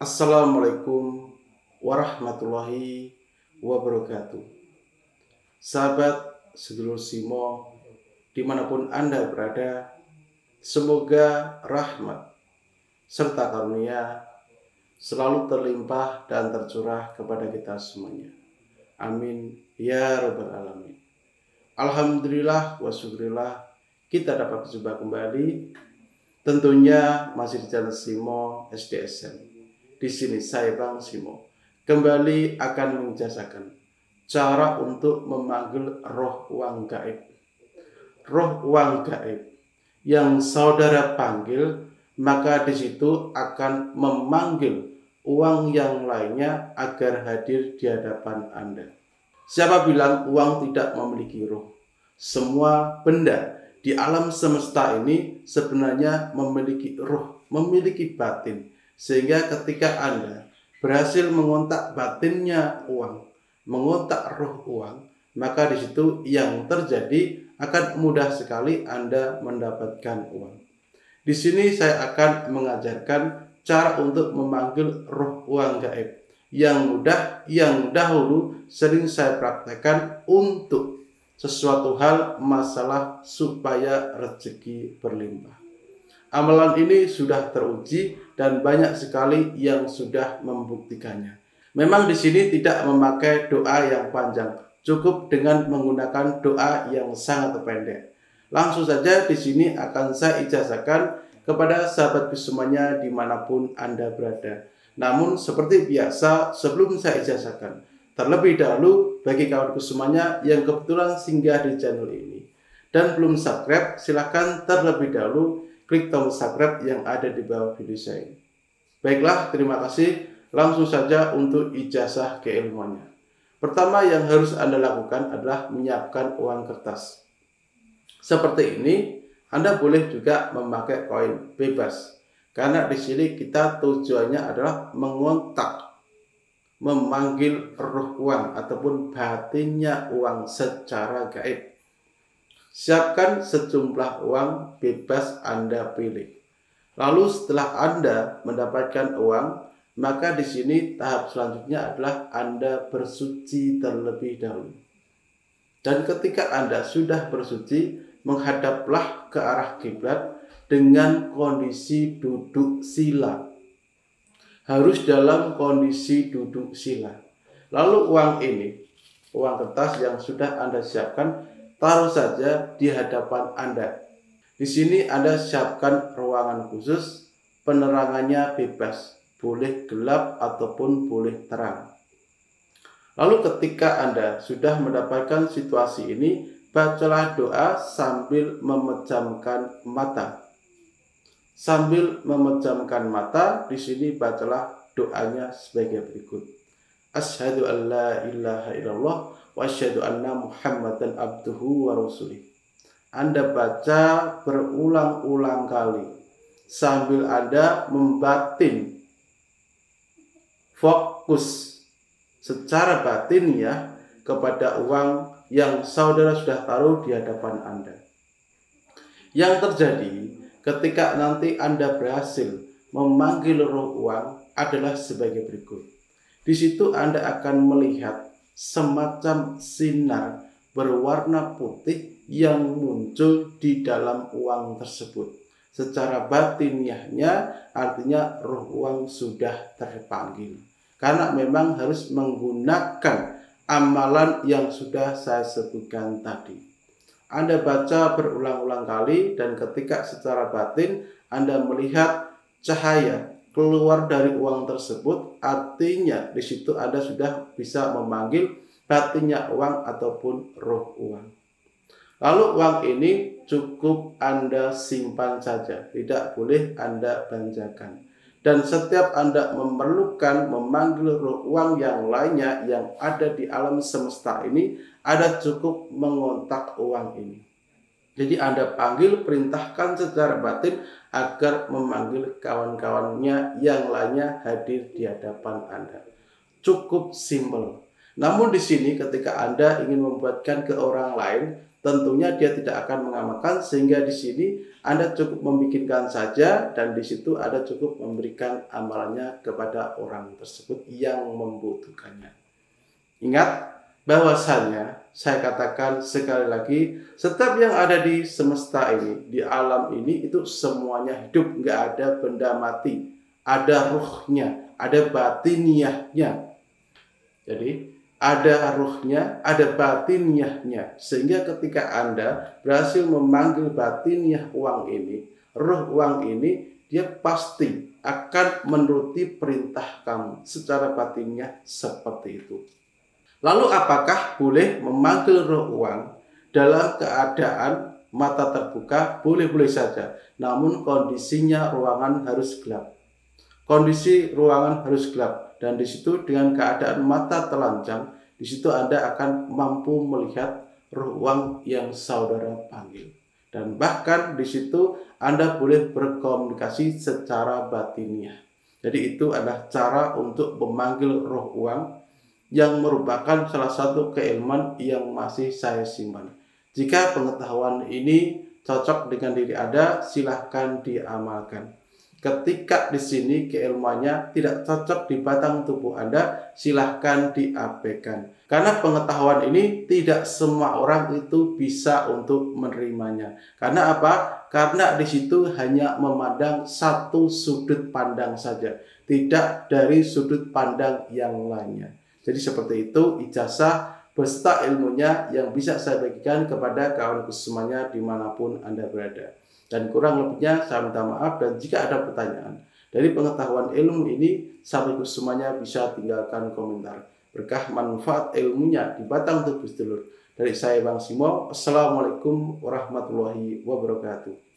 Assalamualaikum warahmatullahi wabarakatuh. Sahabat sedulur Simo, dimanapun Anda berada, semoga rahmat serta karunia selalu terlimpah dan tercurah kepada kita semuanya. Amin ya rabbal alamin. Alhamdulillah wa syukurillah kita dapat berjumpa kembali, tentunya masih di channel Simo SDSN. Di sini saya Bang Simo kembali akan menjelaskan cara untuk memanggil roh uang gaib. Roh uang gaib yang saudara panggil, maka di situ akan memanggil uang yang lainnya agar hadir di hadapan Anda. Siapa bilang uang tidak memiliki roh? Semua benda di alam semesta ini sebenarnya memiliki roh, memiliki batin. Sehingga ketika Anda berhasil mengontak batinnya uang, mengontak roh uang, maka di situ yang terjadi akan mudah sekali Anda mendapatkan uang. Di sini saya akan mengajarkan cara untuk memanggil roh uang gaib yang mudah, yang dahulu sering saya praktekkan untuk sesuatu hal masalah supaya rezeki berlimpah. Amalan ini sudah teruji dan banyak sekali yang sudah membuktikannya. Memang di sini tidak memakai doa yang panjang, cukup dengan menggunakan doa yang sangat pendek. Langsung saja di sini akan saya ijazahkan kepada sahabatku semuanya dimanapun Anda berada. Namun seperti biasa, sebelum saya ijazahkan, terlebih dahulu bagi kawanku semuanya yang kebetulan singgah di channel ini dan belum subscribe, silahkan terlebih dahulu klik tombol subscribe yang ada di bawah video saya ini. Baiklah, terima kasih. Langsung saja untuk ijazah keilmuannya. Pertama yang harus Anda lakukan adalah menyiapkan uang kertas. Seperti ini, Anda boleh juga memakai koin bebas. Karena di sini kita tujuannya adalah mengontak, memanggil roh uang ataupun batinnya uang secara gaib. Siapkan sejumlah uang bebas Anda pilih. Lalu setelah Anda mendapatkan uang, maka di sini tahap selanjutnya adalah Anda bersuci terlebih dahulu. Dan ketika Anda sudah bersuci, menghadaplah ke arah kiblat dengan kondisi duduk sila. Harus dalam kondisi duduk sila. Lalu uang ini, uang kertas yang sudah Anda siapkan, taruh saja di hadapan Anda. Di sini Anda siapkan ruangan khusus, penerangannya bebas, boleh gelap ataupun boleh terang. Lalu ketika Anda sudah mendapatkan situasi ini, bacalah doa sambil memejamkan mata. Sambil memejamkan mata, di sini bacalah doanya sebagai berikut. Asyhadu an la ilaha illallah wa asyhadu anna Muhammadan abduhu wa rasulih. Anda baca berulang-ulang kali sambil Anda membatin, fokus secara batin ya kepada uang yang saudara sudah taruh di hadapan Anda. Yang terjadi ketika nanti Anda berhasil memanggil roh uang adalah sebagai berikut. Di situ Anda akan melihat semacam sinar berwarna putih yang muncul di dalam uang tersebut. Secara batiniahnya artinya roh uang sudah terpanggil. Karena memang harus menggunakan amalan yang sudah saya sebutkan tadi. Anda baca berulang-ulang kali dan ketika secara batin Anda melihat cahaya keluar dari uang tersebut, artinya di situ Anda sudah bisa memanggil batinnya uang ataupun roh uang. Lalu uang ini cukup Anda simpan saja, tidak boleh Anda belanjakan. Dan setiap Anda memerlukan memanggil roh uang yang lainnya yang ada di alam semesta ini, Anda cukup mengontak uang ini. Jadi Anda panggil, perintahkan secara batin agar memanggil kawan-kawannya yang lainnya hadir di hadapan Anda. Cukup simpel. Namun di sini ketika Anda ingin membuatkan ke orang lain, tentunya dia tidak akan mengamalkan, sehingga di sini Anda cukup membikinkan saja dan di situ Anda cukup memberikan amalannya kepada orang tersebut yang membutuhkannya. Ingat bahwasanya saya katakan sekali lagi, setiap yang ada di semesta ini, di alam ini itu semuanya hidup, nggak ada benda mati, ada ruhnya, ada batiniahnya. Jadi ada ruhnya, ada batiniahnya, sehingga ketika Anda berhasil memanggil batiniah uang ini, ruh uang ini, dia pasti akan menuruti perintah kamu secara batiniah seperti itu. Lalu apakah boleh memanggil roh uang dalam keadaan mata terbuka? Boleh-boleh saja. Namun kondisinya ruangan harus gelap. Kondisi ruangan harus gelap. Dan di situ dengan keadaan mata telanjang, di situ Anda akan mampu melihat roh uang yang saudara panggil. Dan bahkan di situ Anda boleh berkomunikasi secara batiniah. Jadi itu adalah cara untuk memanggil roh uang yang merupakan salah satu keilmuan yang masih saya simpan. Jika pengetahuan ini cocok dengan diri Anda, silahkan diamalkan. Ketika di sini keilmuannya tidak cocok di batang tubuh Anda, silahkan diabaikan. Karena pengetahuan ini tidak semua orang itu bisa untuk menerimanya. Karena apa? Karena di situ hanya memandang satu sudut pandang saja, tidak dari sudut pandang yang lainnya. Jadi seperti itu ijazah beserta ilmunya yang bisa saya bagikan kepada kawanku semuanya dimanapun Anda berada. Dan kurang lebihnya saya minta maaf, dan jika ada pertanyaan dari pengetahuan ilmu ini, sahabatku semuanya bisa tinggalkan komentar. Berkah manfaat ilmunya di batang tubuh sedulur. Dari saya Bang Simo, Assalamualaikum warahmatullahi wabarakatuh.